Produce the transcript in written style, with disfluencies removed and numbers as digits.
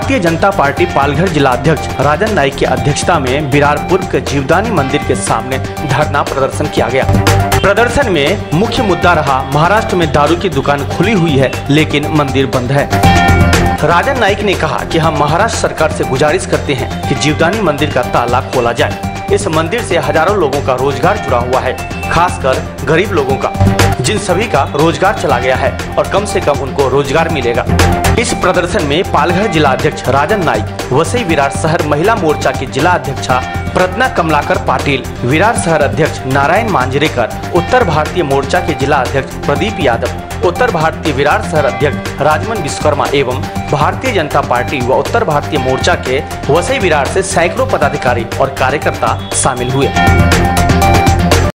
Bharatiya Janata party Palghar जिला अध्यक्ष राजन नाइक की अध्यक्षता में बिरारपुर के जीवदानी मंदिर के सामने धरना प्रदर्शन किया गया। प्रदर्शन में मुख्य मुद्दा रहा महाराष्ट्र में दारू की दुकान खुली हुई है लेकिन मंदिर बंद है। राजन नाइक ने कहा कि हम महाराष्ट्र सरकार से गुजारिश करते हैं कि जीवदानी मंदिर का ताला खोला जाए। इस मंदिर से हजारों लोगों का रोजगार जुड़ा हुआ है, खासकर गरीब लोगों का, जिन सभी का रोजगार चला गया है और कम से कम उनको रोजगार मिलेगा। इस प्रदर्शन में पालघर जिला अध्यक्ष राजन नाइक, वसई विरार शहर महिला मोर्चा की जिला अध्यक्षा प्रज्ञा कमलाकर पाटिल, विरार शहर अध्यक्ष नारायण मांजरेकर, उत्तर भारतीय मोर्चा के जिला अध्यक्ष प्रदीप यादव, उत्तर भारतीय विरार शहर अध्यक्ष राजमन विश्वकर्मा एवं भारतीय जनता पार्टी व उत्तर भारतीय मोर्चा के वसई विरार से सैकड़ों पदाधिकारी और कार्यकर्ता शामिल हुए।